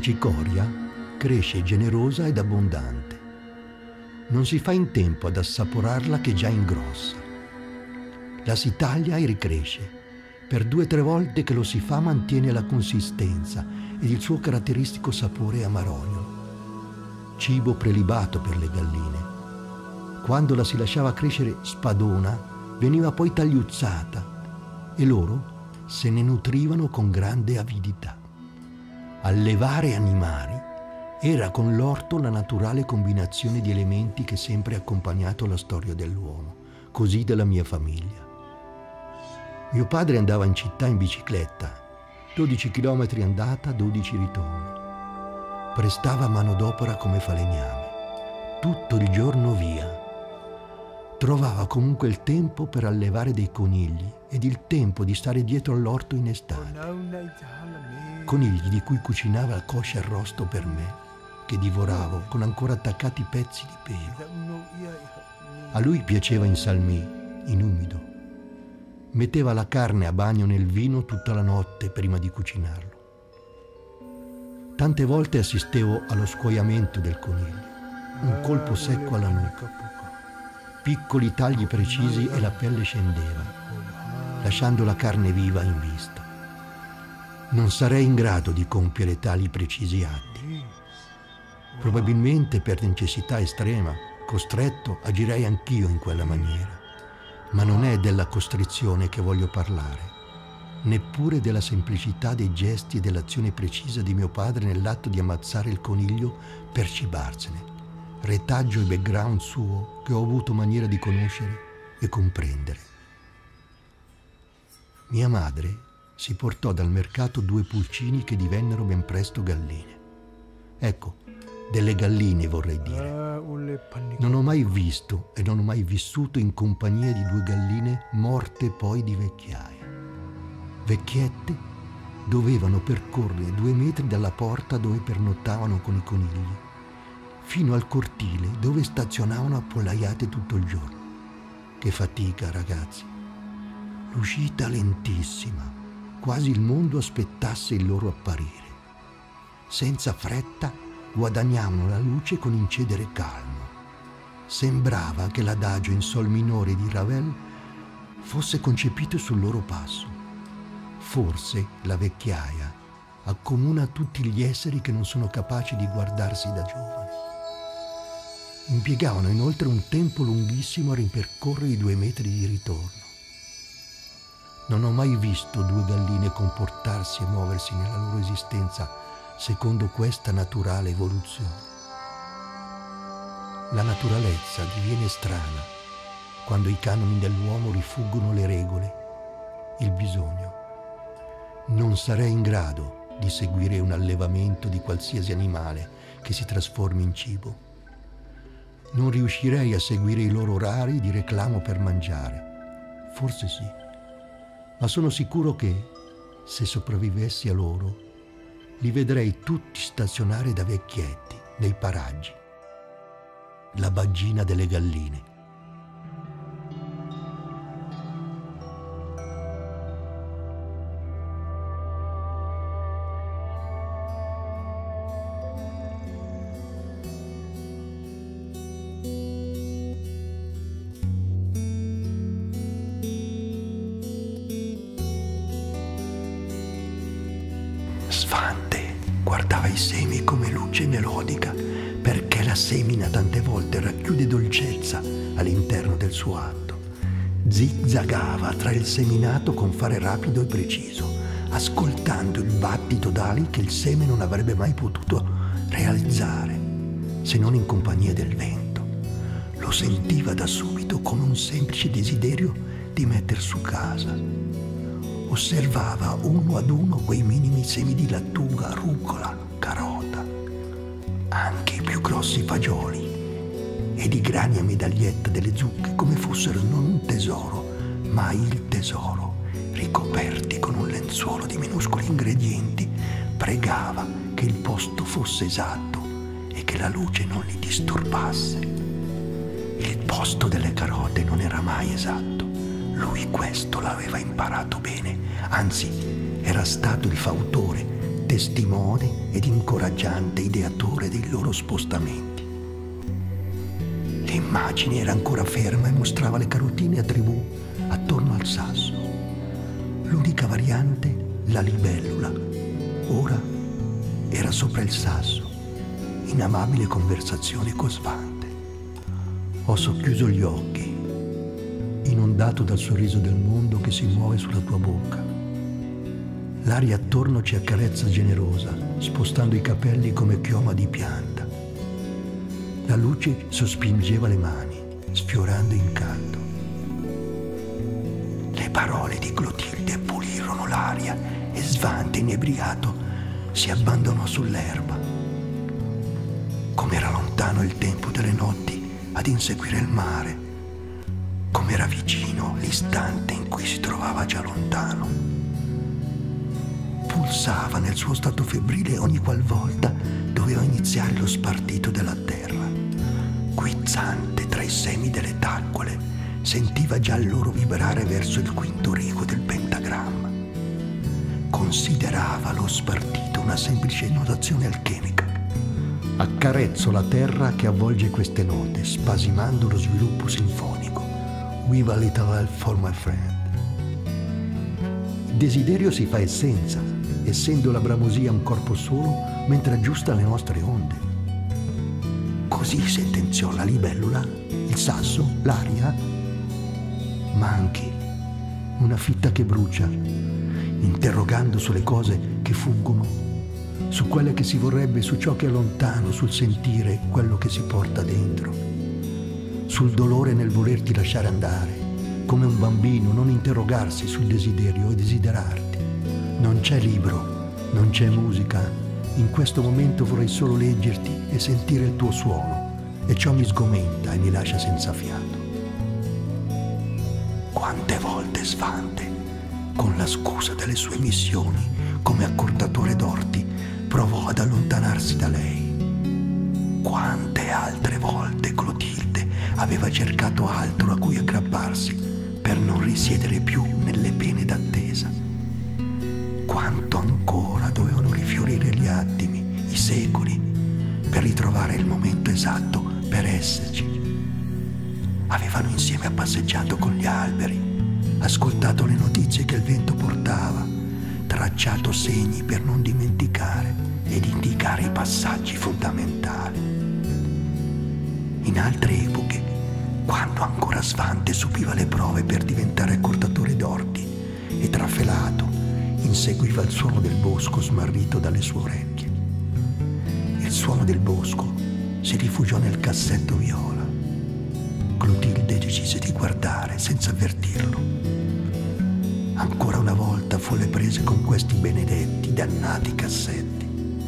cicoria cresce generosa ed abbondante. Non si fa in tempo ad assaporarla che già ingrossa. La si taglia e ricresce. Per 2 o 3 volte che lo si fa mantiene la consistenza ed il suo caratteristico sapore amarognolo. Cibo prelibato per le galline. Quando la si lasciava crescere spadona, veniva poi tagliuzzata e loro se ne nutrivano con grande avidità. Allevare animali era con l'orto la naturale combinazione di elementi che sempre ha accompagnato la storia dell'uomo, così della mia famiglia. Mio padre andava in città in bicicletta, 12 chilometri andata, 12 ritorno. Prestava manodopera come falegname, tutto il giorno via. Trovava comunque il tempo per allevare dei conigli ed il tempo di stare dietro all'orto in estate. Conigli di cui cucinava cosce arrosto per me, che divoravo con ancora attaccati pezzi di pelo. A lui piaceva in salmì, in umido. Metteva la carne a bagno nel vino tutta la notte prima di cucinarlo. Tante volte assistevo allo scuoiamento del coniglio, un colpo secco alla nuca, piccoli tagli precisi e la pelle scendeva, lasciando la carne viva in vista. Non sarei in grado di compiere tali precisi atti. Probabilmente per necessità estrema, costretto, agirei anch'io in quella maniera. Ma non è della costrizione che voglio parlare, neppure della semplicità dei gesti e dell'azione precisa di mio padre nell'atto di ammazzare il coniglio per cibarsene, retaggio e background suo che ho avuto maniera di conoscere e comprendere. Mia madre si portò dal mercato 2 pulcini che divennero ben presto galline. Ecco, delle galline vorrei dire. Non ho mai visto e non ho mai vissuto in compagnia di 2 galline morte poi di vecchiaia. Vecchiette dovevano percorrere 2 metri dalla porta dove pernottavano con i conigli, fino al cortile dove stazionavano appollaiate tutto il giorno. Che fatica, ragazzi. L'uscita lentissima, quasi il mondo aspettasse il loro apparire. Senza fretta guadagnavano la luce con incedere calmo. Sembrava che l'adagio in sol minore di Ravel fosse concepito sul loro passo. Forse la vecchiaia accomuna tutti gli esseri che non sono capaci di guardarsi da giovani. Impiegavano inoltre un tempo lunghissimo a ripercorrere i 2 metri di ritorno. Non ho mai visto 2 galline comportarsi e muoversi nella loro esistenza secondo questa naturale evoluzione. La naturalezza diviene strana quando i canoni dell'uomo rifuggono le regole, il bisogno. Non sarei in grado di seguire un allevamento di qualsiasi animale che si trasformi in cibo. Non riuscirei a seguire i loro orari di reclamo per mangiare. Forse sì, ma sono sicuro che, se sopravvivessi a loro, li vedrei tutti stazionare da vecchietti nei paraggi. La baggina delle galline. Sfante guardava i semi come luce melodica, perché la semina tante volte racchiude dolcezza all'interno del suo atto. Zigzagava tra il seminato con fare rapido e preciso, ascoltando il battito d'ali che il seme non avrebbe mai potuto realizzare, se non in compagnia del vento. Lo sentiva da subito come un semplice desiderio di metter su casa. Osservava uno ad uno quei minimi semi di lattuga, rucola, carota, anche i più grossi fagioli ed i grani a medaglietta delle zucche come fossero non un tesoro, ma il tesoro, ricoperti con un lenzuolo di minuscoli ingredienti. Pregava che il posto fosse esatto e che la luce non li disturbasse. Il posto delle carote non era mai esatto. Lui questo l'aveva imparato bene, anzi era stato il fautore testimone ed incoraggiante ideatore dei loro spostamenti. L'immagine era ancora ferma e mostrava le carotine a tribù attorno al sasso. L'unica variante, la libellula, ora era sopra il sasso, in amabile conversazione con Svante. Ho socchiuso gli occhi, inondato dal sorriso del mondo che si muove sulla tua bocca. L'aria attorno ci accarezza generosa, spostando i capelli come chioma di pianta. La luce sospingeva le mani, sfiorando in caldo. Le parole di Clotilde pulirono l'aria e Svante, inebriato, si abbandonò sull'erba. Com'era lontano il tempo delle notti ad inseguire il mare, com'era vicino l'istante in cui si trovava già lontano. Pulsava nel suo stato febbrile ogni qualvolta doveva iniziare lo spartito della terra. Guizzante tra i semi delle taccole, sentiva già il loro vibrare verso il quinto rigo del pentagramma. Considerava lo spartito una semplice notazione alchemica. Accarezzo la terra che avvolge queste note, spasimando lo sviluppo sinfonico. We've a little help for my friend. Il desiderio si fa essenza, essendo la bramosia un corpo solo, mentre aggiusta le nostre onde. Così sentenziò la libellula, il sasso, l'aria, ma anche una fitta che brucia, interrogando sulle cose che fuggono, su quelle che si vorrebbe, su ciò che è lontano, sul sentire quello che si porta dentro, sul dolore nel volerti lasciare andare, come un bambino non interrogarsi sul desiderio e desiderarti. Non c'è libro, non c'è musica. In questo momento vorrei solo leggerti e sentire il tuo suono, e ciò mi sgomenta e mi lascia senza fiato. Quante volte Svante, con la scusa delle sue missioni come accordatore d'orti, provò ad allontanarsi da lei. Quante altre volte Clotilde aveva cercato altro a cui aggrapparsi per non risiedere più nelle pene d'attesa. Quanto ancora dovevano rifiorire gli attimi, i secoli, per ritrovare il momento esatto per esserci. Avevano insieme passeggiato con gli alberi, ascoltato le notizie che il vento portava, tracciato segni per non dimenticare ed indicare i passaggi fondamentali. In altre epoche, quando ancora Svante subiva le prove per diventare accordatore d'orti e trafelato, inseguiva il suono del bosco smarrito dalle sue orecchie. Il suono del bosco si rifugiò nel cassetto viola. Clotilde decise di guardare senza avvertirlo. Ancora una volta fu alle prese con questi benedetti, dannati cassetti.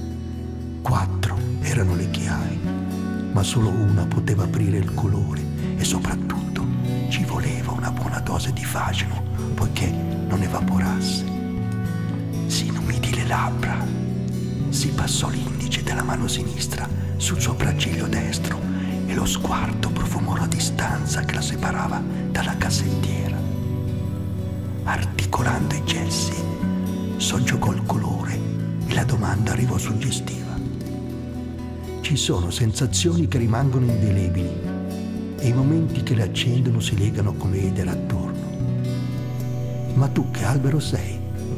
4 erano le chiavi, ma solo una poteva aprire il colore e soprattutto ci voleva una buona dose di fascino poiché non evaporasse. Si inumidì le labbra, si passò l'indice della mano sinistra sul sopracciglio destro e lo sguardo profumò la distanza che la separava dalla cassettiera. Articolando i gessi, soggiogò il colore e la domanda arrivò suggestiva. Ci sono sensazioni che rimangono indelebili e i momenti che le accendono si legano come edera attorno. Ma tu che albero sei?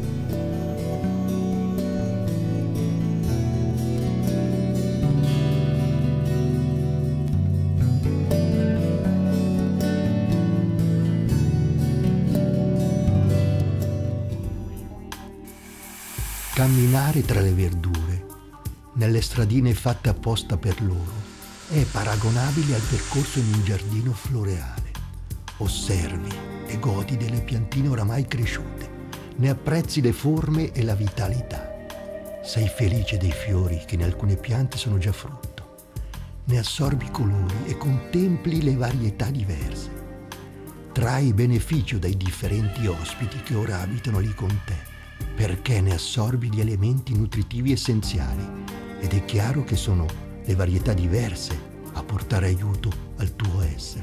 Camminare tra le verdure, nelle stradine fatte apposta per loro, è paragonabile al percorso in un giardino floreale. Osservi e godi delle piantine oramai cresciute, ne apprezzi le forme e la vitalità. Sei felice dei fiori che in alcune piante sono già frutto, ne assorbi i colori e contempli le varietà diverse. Trai beneficio dai differenti ospiti che ora abitano lì con te, perché ne assorbi gli elementi nutritivi essenziali ed è chiaro che sono le varietà diverse a portare aiuto al tuo essere.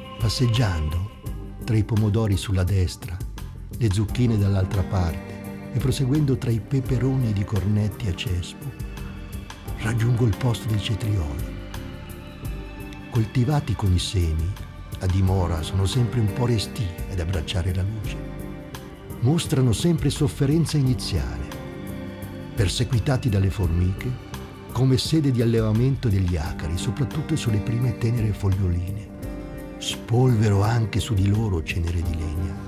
Passeggiando tra i pomodori sulla destra, le zucchine dall'altra parte e proseguendo tra i peperoni ed i cornetti a cespo, raggiungo il posto dei cetrioli. Coltivati con i semi, a dimora sono sempre un po' restii ad abbracciare la luce. Mostrano sempre sofferenza iniziale, perseguitati dalle formiche, come sede di allevamento degli acari, soprattutto sulle prime tenere foglioline. Spolvero anche su di loro cenere di legna.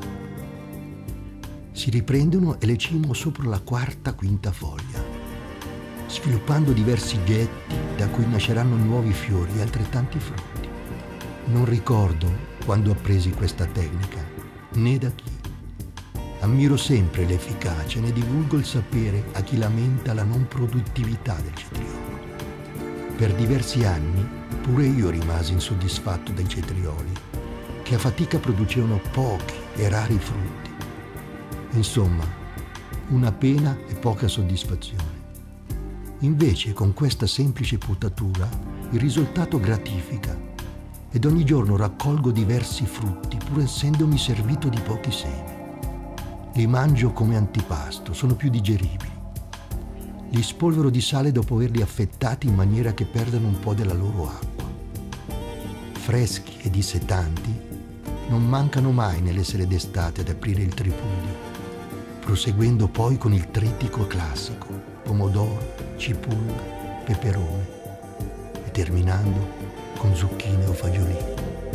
Si riprendono e le cimo sopra la quarta, quinta foglia, sviluppando diversi getti da cui nasceranno nuovi fiori e altrettanti frutti. Non ricordo quando appresi questa tecnica, né da chi. Ammiro sempre l'efficacia e ne divulgo il sapere a chi lamenta la non produttività del cetriolo. Per diversi anni pure io rimasi insoddisfatto dai cetrioli, che a fatica producevano pochi e rari frutti. Insomma, una pena e poca soddisfazione. Invece, con questa semplice potatura, il risultato gratifica ed ogni giorno raccolgo diversi frutti, pur essendomi servito di pochi semi. Li mangio come antipasto, sono più digeribili. Li spolvero di sale dopo averli affettati in maniera che perdano un po' della loro acqua. Freschi e dissetanti, non mancano mai nelle sere d'estate ad aprire il tripudio, proseguendo poi con il trittico classico, pomodoro, cipolla, peperone e terminando con zucchine o fagiolini.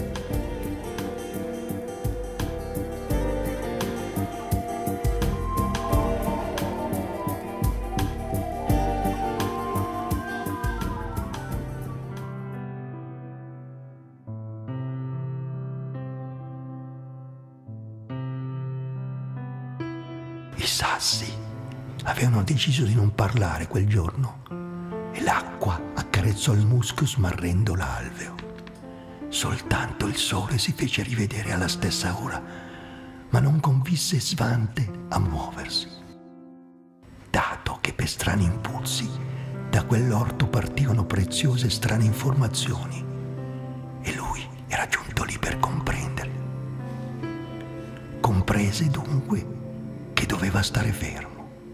I sassi avevano deciso di non parlare quel giorno e l'acqua accarezzò il muschio smarrendo l'alveo. Soltanto il sole si fece rivedere alla stessa ora, ma non convinse Svante a muoversi. Dato che per strani impulsi da quell'orto partivano preziose e strane informazioni e lui era giunto lì per comprendere. Comprese dunque che doveva stare fermo.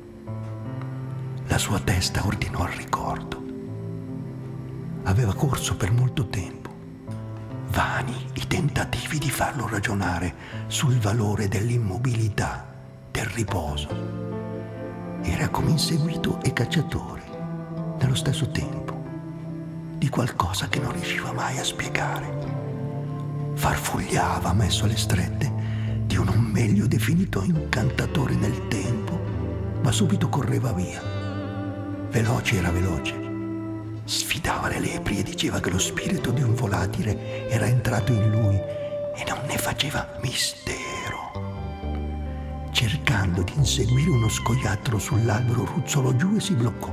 La sua testa ordinò al ricordo. Aveva corso per molto tempo, vani i tentativi di farlo ragionare sul valore dell'immobilità, del riposo. Era come inseguito e cacciatore, nello stesso tempo, di qualcosa che non riusciva mai a spiegare. Farfugliava messo alle strette di un non meglio definito incantatore nel tempo, ma subito correva via. Veloce era veloce. Sfidava le lepri e diceva che lo spirito di un volatile era entrato in lui e non ne faceva mistero. Cercando di inseguire uno scoiattolo sull'albero, ruzzolò giù e si bloccò.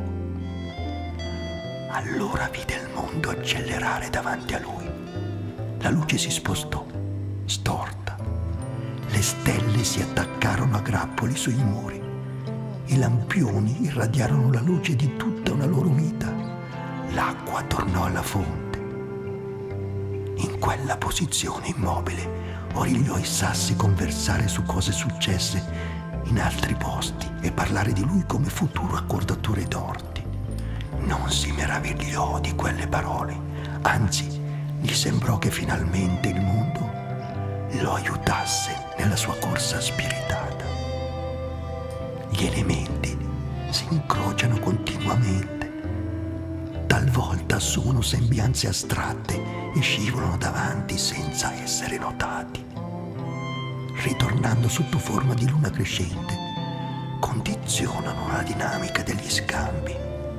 Allora vide il mondo accelerare davanti a lui. La luce si spostò, storta. Le stelle si attaccarono a grappoli sui muri. I lampioni irradiarono la luce di tutta una loro vita. L'acqua tornò alla fonte. In quella posizione immobile origliò i sassi conversare su cose successe in altri posti e parlare di lui come futuro accordatore d'orti. Non si meravigliò di quelle parole, anzi gli sembrò che finalmente il mondo lo aiutasse nella sua corsa spiritata. Gli elementi si incrociano continuamente, talvolta assumono sembianze astratte e scivolano davanti senza essere notati. Ritornando sotto forma di luna crescente, condizionano la dinamica degli scambi.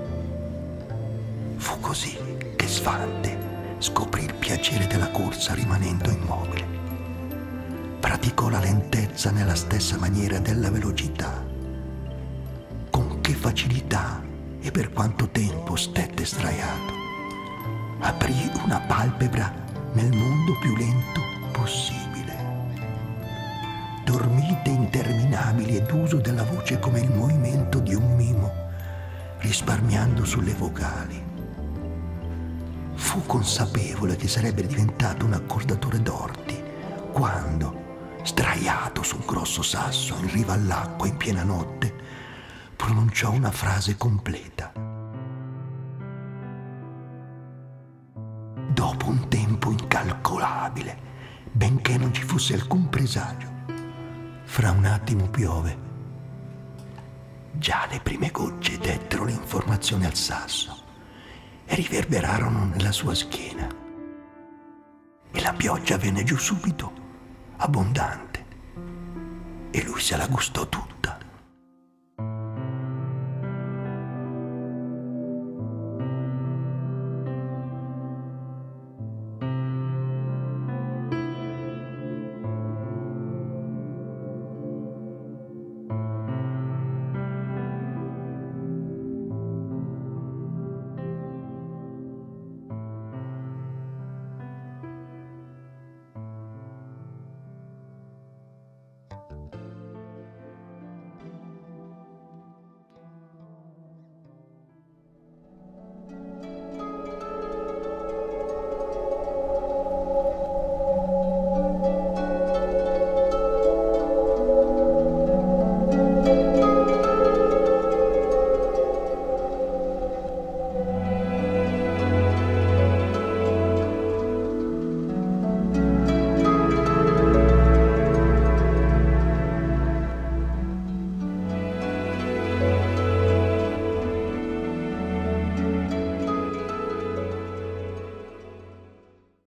Fu così che Svante scoprì il piacere della corsa rimanendo immobile. Praticò la lentezza nella stessa maniera della velocità. Con che facilità e per quanto tempo stette sdraiato. Aprì una palpebra nel mondo più lento possibile. Dormite interminabili ed uso della voce come il movimento di un mimo, risparmiando sulle vocali. Fu consapevole che sarebbe diventato un accordatore d'orti quando, sdraiato su un grosso sasso in riva all'acqua in piena notte, pronunciò una frase completa. Dopo un tempo incalcolabile, benché non ci fosse alcun presagio, fra un attimo piove. Già le prime gocce dettero l'informazione al sasso e riverberarono nella sua schiena. E la pioggia venne giù subito, abbondante, e lui se la gustò tutta.